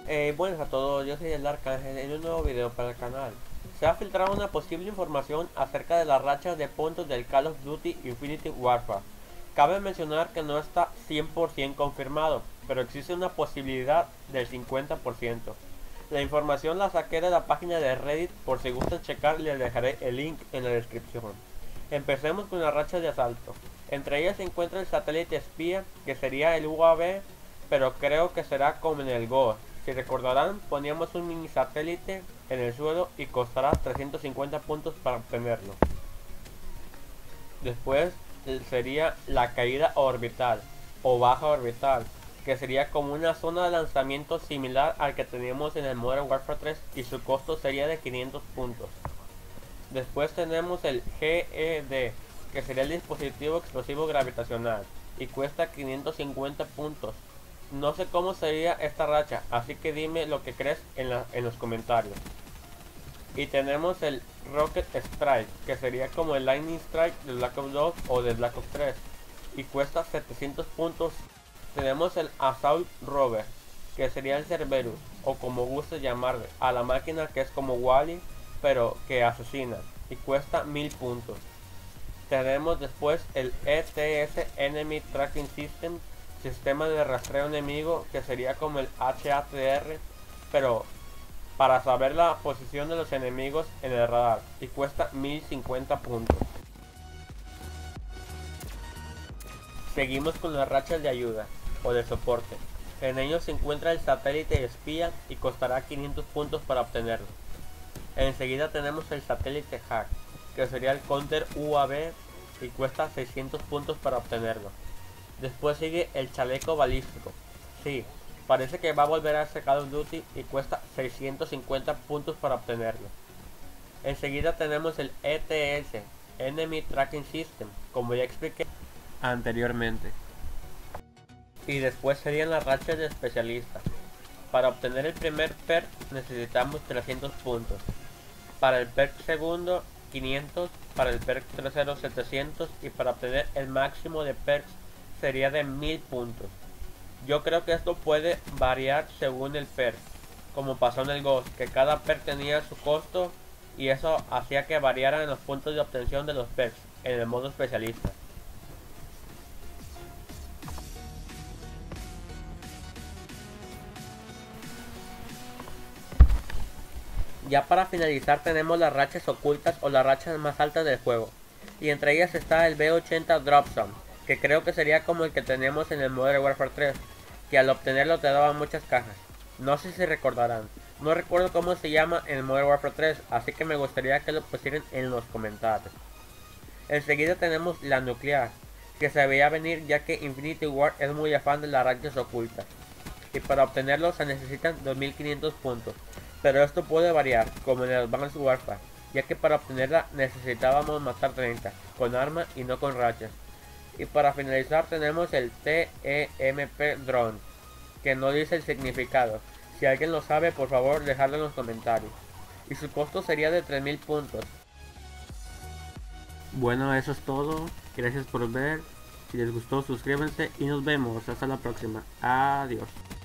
Buenas a todos, yo soy el Arcángel en un nuevo video para el canal. Se ha filtrado una posible información acerca de las rachas de puntos del Call of Duty Infinite Warfare. Cabe mencionar que no está 100% confirmado, pero existe una posibilidad del 50%. La información la saqué de la página de Reddit, por si gustan checar les dejaré el link en la descripción. Empecemos con la racha de asalto. Entre ellas se encuentra el satélite espía, que sería el UAV, pero creo que será como en el Ghost. Si recordarán, poníamos un mini satélite en el suelo y costará 350 puntos para obtenerlo. Después sería la caída orbital o baja orbital, que sería como una zona de lanzamiento similar al que teníamos en el Modern Warfare 3 y su costo sería de 500 puntos. Después tenemos el GED, que sería el dispositivo explosivo gravitacional y cuesta 550 puntos. No sé cómo sería esta racha, así que dime lo que crees en los comentarios. Y tenemos el Rocket Strike, que sería como el Lightning Strike de Black Ops 2 o de Black Ops 3, y cuesta 700 puntos. Tenemos el Assault Rover, que sería el Cerberus, o como guste llamarle, a la máquina que es como Wally, pero que asesina, y cuesta 1000 puntos. Tenemos después el ETS Enemy Tracking System, sistema de rastreo enemigo, que sería como el HATR, pero para saber la posición de los enemigos en el radar, y cuesta 1050 puntos. Seguimos con las rachas de ayuda o de soporte. En ellos se encuentra el satélite espía y costará 500 puntos para obtenerlo. Enseguida tenemos el satélite hack, que sería el Counter UAV y cuesta 600 puntos para obtenerlo. Después sigue el chaleco balístico. Sí, parece que va a volver a ser Call of Duty y cuesta 650 puntos para obtenerlo. Enseguida tenemos el ETS, Enemy Tracking System, como ya expliqué anteriormente. Y después serían las rachas de especialista. Para obtener el primer perk necesitamos 300 puntos. Para el perk segundo 500, para el perk tercero 700 y para obtener el máximo de perks sería de 1000 puntos. Yo creo que esto puede variar según el perk, como pasó en el Ghost, que cada perk tenía su costo y eso hacía que variaran los puntos de obtención de los perks en el modo especialista. Ya para finalizar tenemos las rachas ocultas o las rachas más altas del juego, y entre ellas está el B80 Drop Zone, que creo que sería como el que tenemos en el Modern Warfare 3, que al obtenerlo te daba muchas cajas. No sé si recordarán, no recuerdo cómo se llama en el Modern Warfare 3, así que me gustaría que lo pusieran en los comentarios. Enseguida tenemos la nuclear, que se veía venir ya que Infinity Ward es muy afán de las rachas ocultas, y para obtenerlo se necesitan 2500 puntos. Pero esto puede variar, como en el Advanced Warfare, ya que para obtenerla necesitábamos matar 30, con arma y no con rachas. Y para finalizar tenemos el TEMP Drone, que no dice el significado. Si alguien lo sabe, por favor dejadlo en los comentarios. Y su costo sería de 3000 puntos. Bueno, eso es todo. Gracias por ver. Si les gustó, suscríbanse y nos vemos. Hasta la próxima. Adiós.